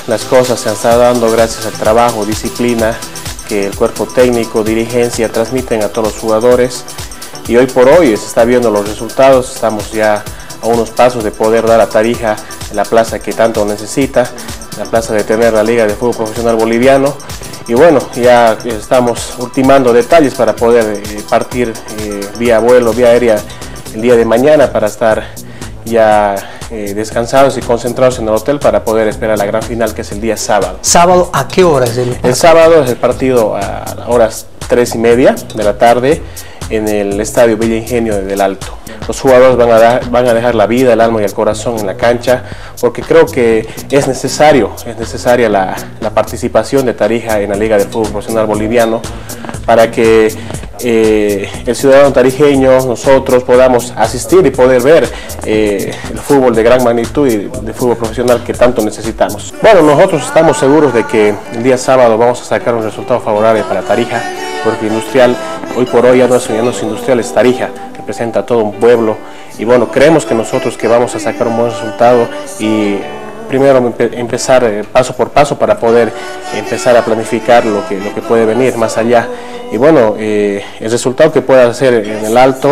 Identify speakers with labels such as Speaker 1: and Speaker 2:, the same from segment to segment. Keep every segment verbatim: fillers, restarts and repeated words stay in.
Speaker 1: las cosas se han estado dando gracias al trabajo, disciplina que el cuerpo técnico, dirigencia transmiten a todos los jugadores, y hoy por hoy se está viendo los resultados. Estamos ya a unos pasos de poder dar a Tarija la plaza que tanto necesita, la plaza de tener la Liga de Fútbol Profesional Boliviano. Y bueno, ya estamos ultimando detalles para poder eh, partir eh, vía vuelo, vía aérea el día de mañana, para estar ya eh, descansados y concentrados en el hotel para poder esperar la gran final, que es el día sábado.
Speaker 2: ¿Sábado a qué hora es el partido?
Speaker 1: El sábado es el partido a las horas tres y media de la tarde en el Estadio Villa Ingenio de Del Alto. Los jugadores van a, dar, van a dejar la vida, el alma y el corazón en la cancha, porque creo que es necesario, es necesaria la, la participación de Tarija en la Liga de Fútbol Profesional Boliviano, para que eh, el ciudadano tarijeño, nosotros, podamos asistir y poder ver eh, el fútbol de gran magnitud y de fútbol profesional que tanto necesitamos. Bueno, nosotros estamos seguros de que el día sábado vamos a sacar un resultado favorable para Tarija, porque Industrial, hoy por hoy ya no es, ya no es Industrial, es Tarija, representa a todo un pueblo, y bueno, creemos que nosotros que vamos a sacar un buen resultado, y primero empe empezar eh, paso por paso para poder empezar a planificar lo que, lo que puede venir más allá. Y bueno, eh, el resultado que pueda hacer en el Alto,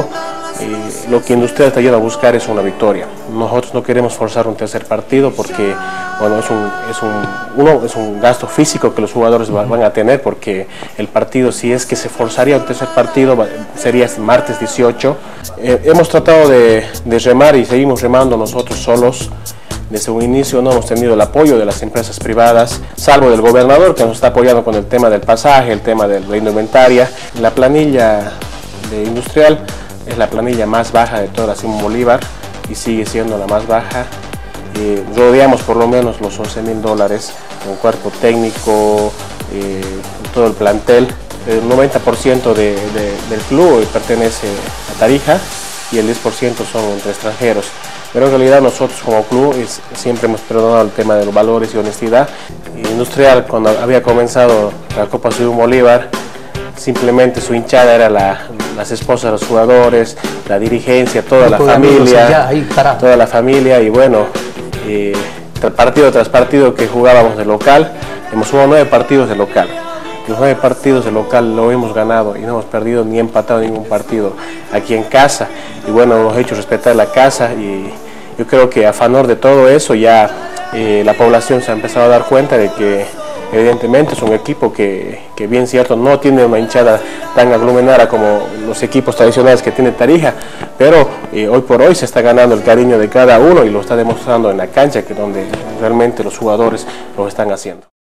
Speaker 1: eh, lo que Industrial está yendo a buscar es una victoria. Nosotros no queremos forzar un tercer partido porque bueno, es un, es un, uno, es un gasto físico que los jugadores va, van a tener, porque el partido, si es que se forzaría un tercer partido, sería el martes dieciocho. Eh, hemos tratado de, de remar y seguimos remando nosotros solos. Desde un inicio no hemos tenido el apoyo de las empresas privadas, salvo del gobernador, que nos está apoyando con el tema del pasaje, el tema de la indumentaria. La planilla de Industrial es la planilla más baja de toda la Simón Bolívar y sigue siendo la más baja. Eh, rodeamos por lo menos los once mil dólares con cuerpo técnico, eh, todo el plantel. El noventa por ciento de, de, del club pertenece a Tarija y el diez por ciento son entre extranjeros. Pero en realidad nosotros como club es, siempre hemos perdonado el tema de los valores y honestidad. Industrial, cuando había comenzado la Copa Simón Bolívar, simplemente su hinchada era la, las esposas de los jugadores, la dirigencia, toda la familia, toda la familia, y bueno, eh, partido tras partido que jugábamos de local, hemos jugado nueve partidos de local. Los nueve partidos de local lo hemos ganado y no hemos perdido ni empatado ningún partido aquí en casa. Y bueno, hemos hecho respetar la casa, y yo creo que a favor de todo eso ya eh, la población se ha empezado a dar cuenta de que evidentemente es un equipo que, que bien cierto no tiene una hinchada tan agluminada como los equipos tradicionales que tiene Tarija, pero eh, hoy por hoy se está ganando el cariño de cada uno y lo está demostrando en la cancha, que donde realmente los jugadores lo están haciendo.